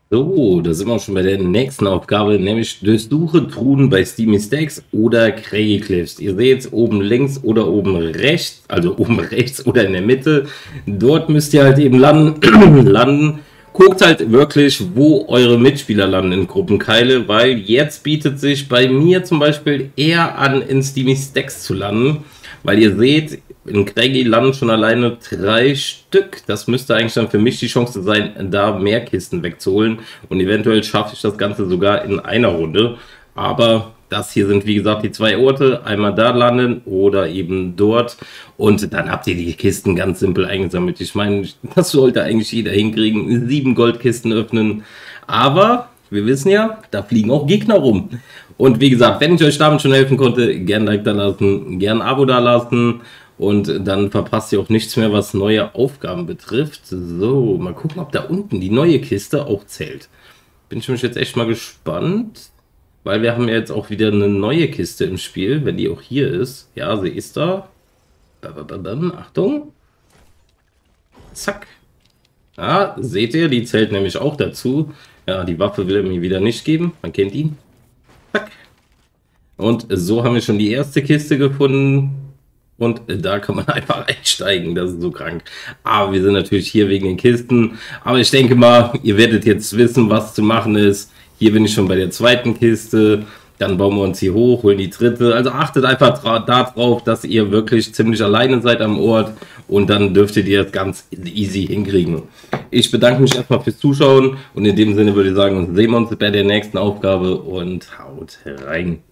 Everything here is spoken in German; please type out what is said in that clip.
So, da sind wir auch schon bei der nächsten Aufgabe, nämlich durchsuche Truhen bei Steamy Stacks oder Craggy Cliffs. Ihr seht oben links oder oben rechts, also oben rechts oder in der Mitte. Dort müsst ihr halt eben landen. Guckt halt wirklich, wo eure Mitspieler landen in Gruppenkeile, weil jetzt bietet sich bei mir zum Beispiel eher an, in Steamy Stacks zu landen, weil ihr seht, in Craggy landen schon alleine 3 Stück. Das müsste eigentlich dann für mich die Chance sein, da mehr Kisten wegzuholen. Und eventuell schaffe ich das Ganze sogar in einer Runde. Aber das hier sind, wie gesagt, die 2 Orte. Einmal da landen oder eben dort. Und dann habt ihr die Kisten ganz simpel eingesammelt. Ich meine, das sollte eigentlich jeder hinkriegen. 7 Goldkisten öffnen. Aber wir wissen ja, da fliegen auch Gegner rum. Und wie gesagt, wenn ich euch damit schon helfen konnte, gern ein Like da lassen, gern ein Abo da lassen. Und dann verpasst ihr auch nichts mehr, was neue Aufgaben betrifft. So, mal gucken, ob da unten die neue Kiste auch zählt. Bin ich mich jetzt echt mal gespannt, weil wir haben ja jetzt auch wieder eine neue Kiste im Spiel, wenn die auch hier ist. Ja, sie ist da. Achtung. Zack. Ja, seht ihr, die zählt nämlich auch dazu. Ja, die Waffe will er mir wieder nicht geben. Man kennt ihn. Zack. Und so haben wir schon die erste Kiste gefunden. Und da kann man einfach einsteigen, das ist so krank. Aber wir sind natürlich hier wegen den Kisten. Aber ich denke mal, ihr werdet jetzt wissen, was zu machen ist. Hier bin ich schon bei der zweiten Kiste. Dann bauen wir uns hier hoch, holen die dritte. Also achtet einfach darauf, dass ihr wirklich ziemlich alleine seid am Ort. Und dann dürftet ihr das ganz easy hinkriegen. Ich bedanke mich erstmal fürs Zuschauen. Und in dem Sinne würde ich sagen, sehen wir uns bei der nächsten Aufgabe und haut rein.